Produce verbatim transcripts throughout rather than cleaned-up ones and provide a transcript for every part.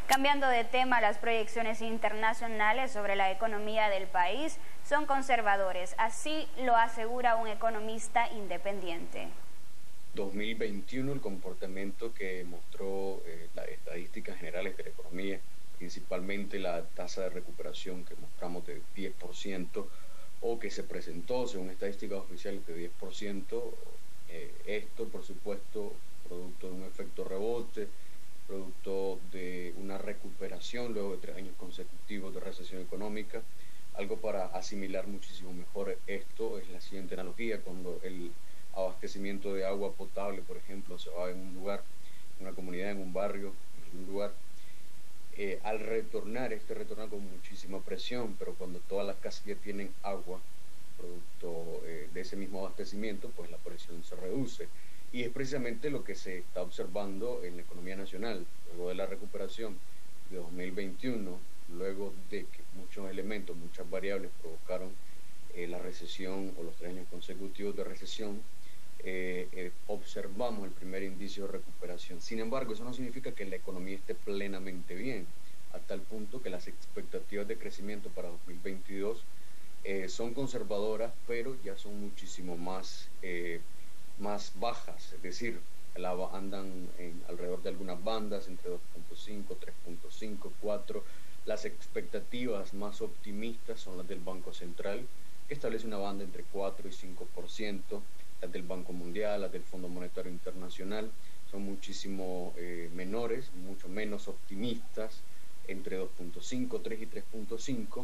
Cambiando de tema, las proyecciones internacionales sobre la economía del país son conservadores, así lo asegura un economista independiente. dos mil veintiuno, el comportamiento que mostró eh, las estadísticas generales de la economía, principalmente la tasa de recuperación que mostramos de diez por ciento, o que se presentó según estadísticas oficiales de diez por ciento, eh, esto por supuesto producto de un efecto rebote, producto de una recuperación luego de tres años consecutivos de recesión económica. Algo para asimilar muchísimo mejor esto es la siguiente analogía: cuando el abastecimiento de agua potable, por ejemplo, se va en un lugar, en una comunidad, en un barrio, en un lugar, eh, al retornar, este retorna con muchísima presión, pero cuando todas las casas ya tienen agua, producto eh, de ese mismo abastecimiento, pues la presión se reduce. Y es precisamente lo que se está observando en la economía nacional, luego de la recuperación de dos mil veintiuno, luego de que muchos elementos, muchas variables provocaron eh, la recesión o los tres años consecutivos de recesión. Eh, eh, observamos el primer indicio de recuperación. Sin embargo, eso no significa que la economía esté plenamente bien, a tal punto que las expectativas de crecimiento para dos mil veintidós eh, son conservadoras, pero ya son muchísimo más, eh, más bajas, es decir, la, andan en, alrededor de algunas bandas, entre dos punto cinco, tres punto cinco, cuatro. Las expectativas más optimistas son las del Banco Central, que establece una banda entre cuatro y cinco por ciento. Las del Banco Mundial, las del Fondo Monetario Internacional, son muchísimo eh, menores, mucho menos optimistas, entre dos punto cinco, tres y tres punto cinco.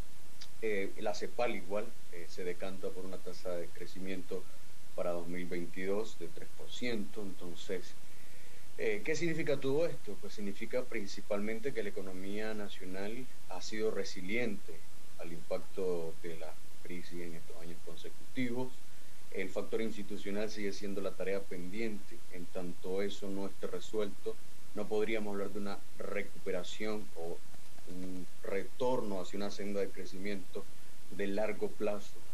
Eh, la CEPAL igual eh, se decanta por una tasa de crecimiento para dos mil veintidós de tres por ciento. Entonces, eh, ¿qué significa todo esto? Pues significa principalmente que la economía nacional ha sido resiliente al impacto de la crisis en estos años consecutivos. El factor institucional sigue siendo la tarea pendiente. En tanto eso no esté resuelto, no podríamos hablar de una recuperación o un retorno hacia una senda de crecimiento de largo plazo